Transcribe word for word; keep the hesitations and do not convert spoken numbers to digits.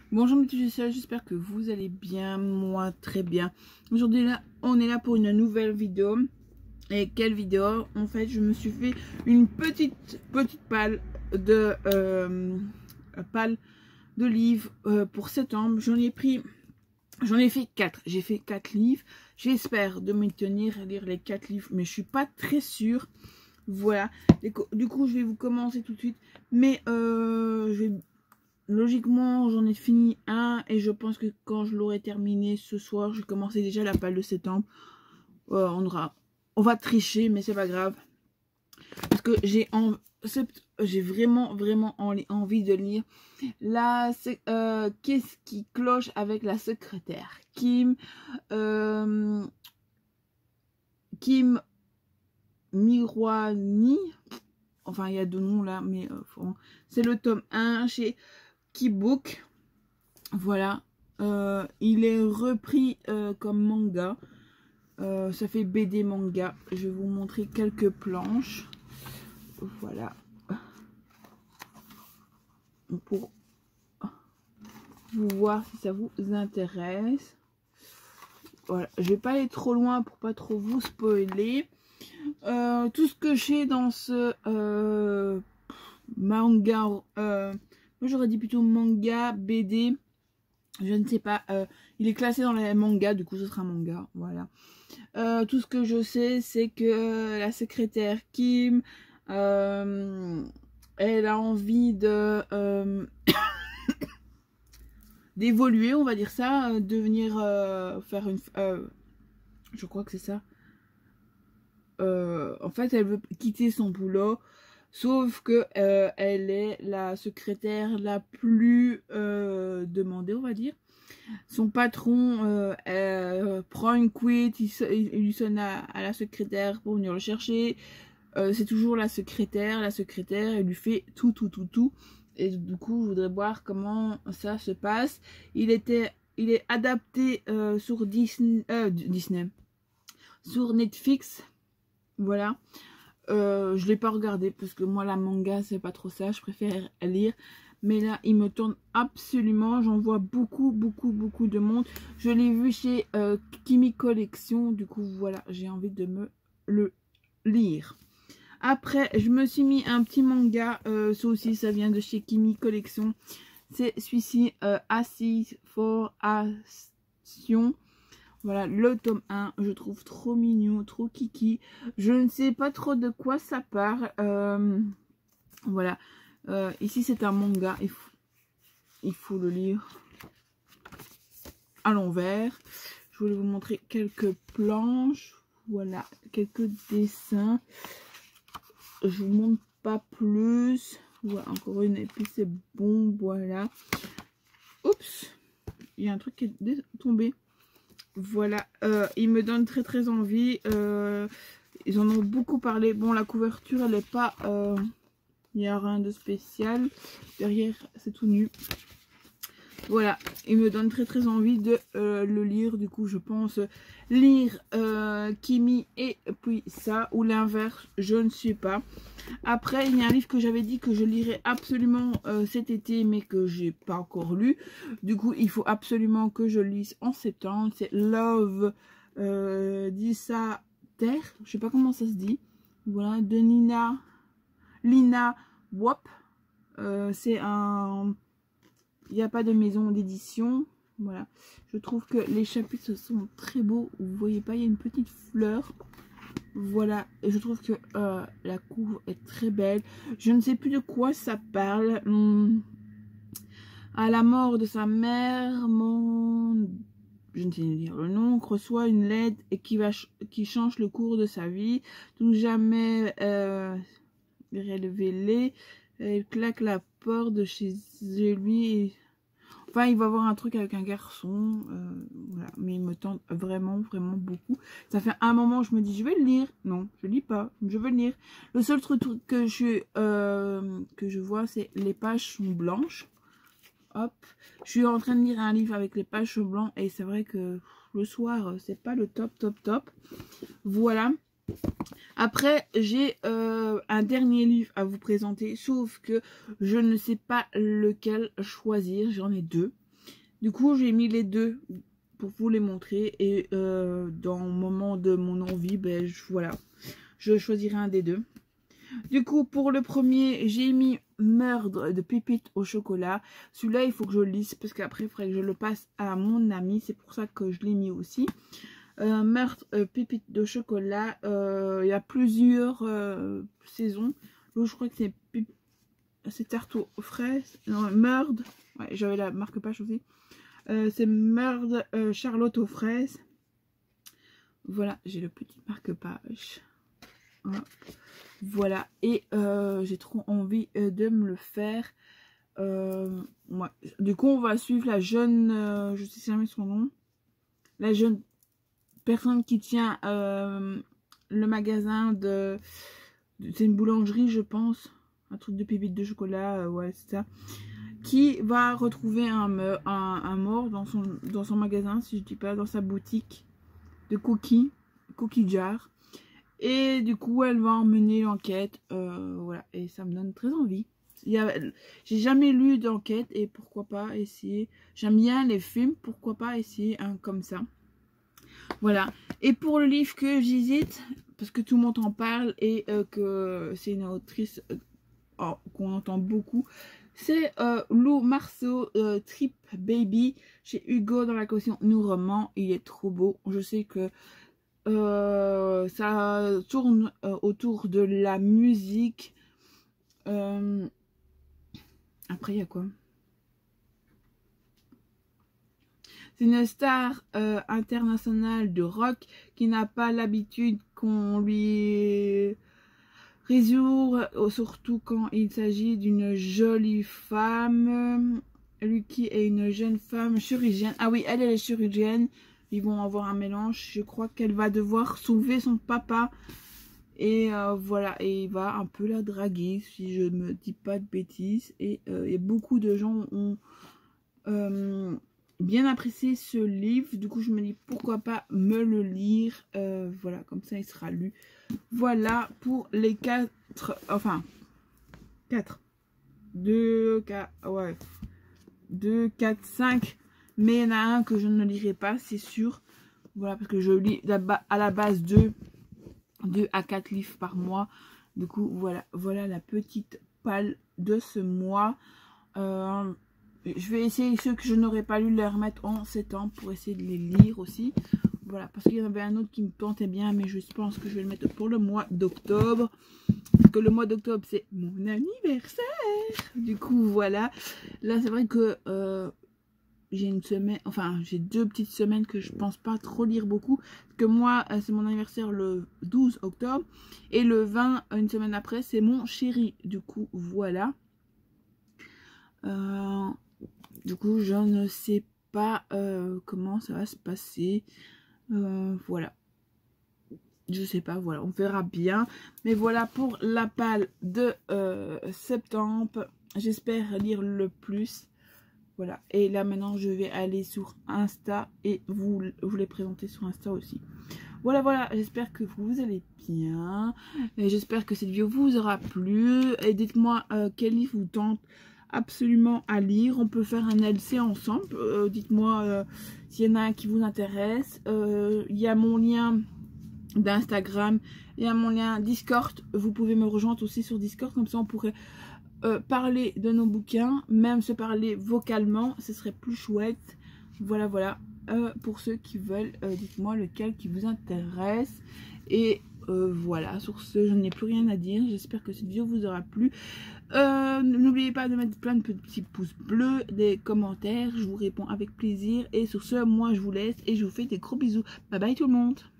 Bonjour mes petits Gisèle, j'espère que vous allez bien, moi très bien. Aujourd'hui là, on est là pour une nouvelle vidéo. Et quelle vidéo? En fait, je me suis fait une petite petite palle de euh, palle de livres euh, pour septembre. J'en ai pris, j'en ai fait quatre. J'ai fait quatre livres. J'espère de me tenir à lire les quatre livres, mais je suis pas très sûre. Voilà. Du coup, je vais vous commencer tout de suite. Mais euh, je vais logiquement, j'en ai fini un et je pense que quand je l'aurai terminé ce soir, j'ai commencé déjà la palle de septembre. Euh, on, aura, on va tricher, mais c'est pas grave. Parce que j'ai en, j'ai vraiment, vraiment envie de lire. Là, euh, qu'est-ce qui cloche avec la secrétaire Kim, euh, Kim Miroani. Enfin, il y a deux noms là, mais euh, c'est le tome un chez Kibook. Voilà, euh, il est repris euh, comme manga. Euh, ça fait B D manga. Je vais vous montrer quelques planches. Voilà. Pour vous voir si ça vous intéresse. Voilà. Je vais pas aller trop loin pour pas trop vous spoiler. Euh, tout ce que j'ai dans ce euh, manga, euh, moi j'aurais dit plutôt manga, B D. Je ne sais pas, euh, il est classé dans les mangas, du coup ce sera un manga, voilà. Euh, tout ce que je sais, c'est que la secrétaire Kim, euh, elle a envie de euh, d'évoluer, on va dire ça, euh, de venir euh, faire une... Euh, je crois que c'est ça. Euh, en fait, elle veut quitter son boulot, sauf que euh, elle est la secrétaire la plus euh, demandée, on va dire. Son patron euh, euh, prend une quit, il, il, il lui sonne à, à la secrétaire pour venir le chercher. Euh, c'est toujours la secrétaire, la secrétaire, elle lui fait tout, tout, tout, tout. Et du coup, je voudrais voir comment ça se passe. Il était, il est adapté euh, sur Disney, euh, Disney, sur Netflix. Voilà. Euh, je l'ai pas regardé parce que moi la manga c'est pas trop ça, je préfère lire. Mais là il me tourne absolument, j'en vois beaucoup beaucoup beaucoup de monde. Je l'ai vu chez euh, Kimi Collection, du coup voilà, j'ai envie de me le lire. Après je me suis mis un petit manga, euh, ça aussi ça vient de chez Kimi Collection. C'est celui-ci, euh, Assise for Action. Voilà, le tome un, je trouve trop mignon, trop kiki. Je ne sais pas trop de quoi ça parle. Euh, voilà, euh, ici c'est un manga, il faut, il faut le lire à l'envers. Je voulais vous montrer quelques planches, voilà, quelques dessins. Je vous montre pas plus. Voilà, encore une, et puis c'est bon, voilà. Oups, il y a un truc qui est tombé. Voilà, euh, il me donne très très envie. Euh, ils en ont beaucoup parlé. Bon, la couverture, elle n'est pas... Euh, il n'y a rien de spécial. Derrière, c'est tout nu. Voilà, il me donne très très envie de euh, le lire. Du coup, je pense lire euh, Kimi et puis ça, ou l'inverse, je ne sais pas. Après, il y a un livre que j'avais dit que je lirais absolument euh, cet été, mais que j'ai pas encore lu. Du coup, il faut absolument que je lise en septembre. C'est Love euh, d'Issa Terre. Je sais pas comment ça se dit. Voilà, de Nina, Lina Wop. Euh, c'est un... Il n'y a pas de maison d'édition. Voilà. Je trouve que les chapitres sont très beaux. Vous voyez pas, il y a une petite fleur. Voilà, et je trouve que euh, la couve est très belle. Je ne sais plus de quoi ça parle. Hum. À la mort de sa mère, mon... je ne sais pas dire le nom, reçoit une lettre et qui, va ch qui change le cours de sa vie. Tout jamais euh, révélé. Elle claque la porte de chez lui. Et... Enfin, il va avoir un truc avec un garçon, euh, voilà. Mais il me tente vraiment, vraiment beaucoup. Ça fait un moment, je me dis, je vais le lire. Non, je lis pas, je veux le lire. Le seul truc que je, euh, que je vois, c'est les pages sont blanches. Hop, je suis en train de lire un livre avec les pages blancs et c'est vrai que le soir, c'est pas le top, top, top. Voilà. Après, j'ai euh, un dernier livre à vous présenter, sauf que je ne sais pas lequel choisir. J'en ai deux. Du coup, j'ai mis les deux pour vous les montrer. Et euh, dans le moment de mon envie, ben, je, voilà, je choisirai un des deux. Du coup, pour le premier, j'ai mis Meurtre de pépites au chocolat. Celui-là, il faut que je le lise parce qu'après, il faudrait que je le passe à mon ami. C'est pour ça que je l'ai mis aussi. Euh, Meurtre, euh, pépites de chocolat. Euh, il y a plusieurs euh, saisons. Là, je crois que c'est c'est tarte aux fraises. Non, Meurtre. Ouais, j'avais la marque-page aussi. Euh, c'est Meurtre euh, Charlotte aux fraises. Voilà, j'ai le petit marque-page. Voilà. Voilà, et euh, j'ai trop envie euh, de me le faire. Euh, ouais. Du coup, on va suivre la jeune, euh, je sais jamais son nom, la jeune personne qui tient euh, le magasin de, de c'est une boulangerie, je pense, un truc de pépites de chocolat, euh, ouais, c'est ça, qui va retrouver un, un, un mort dans son, dans son magasin, si je dis pas, dans sa boutique de cookies, cookie jar. Et du coup, elle va emmener l'enquête. Euh, voilà. Et ça me donne très envie. J'ai jamais lu d'enquête et pourquoi pas essayer. J'aime bien les films, pourquoi pas essayer un comme ça. Voilà. Et pour le livre que j'hésite, parce que tout le monde en parle et euh, que c'est une autrice euh, oh, qu'on entend beaucoup, c'est euh, Lou Marceau, euh, Trip Baby, chez Hugo dans la collection Nous Romans. Il est trop beau. Je sais que Euh, ça tourne euh, autour de la musique. Euh, après, il y a quoi? C'est une star euh, internationale de rock qui n'a pas l'habitude qu'on lui résout, surtout quand il s'agit d'une jolie femme. Lucky est une jeune femme chirurgienne. Ah oui, elle, elle est chirurgienne. Ils vont avoir un mélange. Je crois qu'elle va devoir sauver son papa. Et euh, voilà. Et il va un peu la draguer, si je ne me dis pas de bêtises. Et, euh, et beaucoup de gens ont euh, bien apprécié ce livre. Du coup, je me dis pourquoi pas me le lire. Euh, voilà, comme ça, il sera lu. Voilà pour les quatre. Enfin, quatre. deux, quatre. Ouais. deux, quatre, cinq. Mais il y en a un que je ne lirai pas, c'est sûr. Voilà, parce que je lis à la base deux à quatre livres par mois. Du coup, voilà, voilà la petite palle de ce mois. Euh, je vais essayer ceux que je n'aurais pas lu les remettre en septembre pour essayer de les lire aussi. Voilà, parce qu'il y en avait un autre qui me tentait bien, mais je pense que je vais le mettre pour le mois d'octobre. Parce que le mois d'octobre, c'est mon anniversaire. Du coup, voilà. Là, c'est vrai que... Euh, j'ai une semaine, enfin j'ai deux petites semaines que je pense pas trop lire beaucoup, parce que moi c'est mon anniversaire le douze octobre et le vingt, une semaine après, c'est mon chéri. Du coup voilà, euh, du coup je ne sais pas euh, comment ça va se passer. Euh, voilà, je sais pas, voilà, on verra bien. Mais voilà pour la palle de euh, septembre. J'espère lire le plus. Voilà, et là maintenant je vais aller sur Insta et vous, vous les présenter sur Insta aussi. Voilà, voilà, j'espère que vous allez bien. J'espère que cette vidéo vous aura plu. Et dites-moi euh, quel livre vous tente absolument à lire. On peut faire un L C ensemble. Euh, dites-moi euh, s'il y en a un qui vous intéresse. Euh, il y a mon lien d'Instagram, il y a mon lien Discord. Vous pouvez me rejoindre aussi sur Discord, comme ça on pourrait... Euh, parler de nos bouquins, même se parler vocalement, ce serait plus chouette. Voilà, voilà. Euh, pour ceux qui veulent, euh, dites-moi lequel qui vous intéresse. Et euh, voilà, sur ce, je n'ai plus rien à dire. J'espère que cette vidéo vous aura plu. Euh, N'oubliez pas de mettre plein de petits pouces bleus, des commentaires. Je vous réponds avec plaisir. Et sur ce, moi, je vous laisse et je vous fais des gros bisous. Bye bye tout le monde.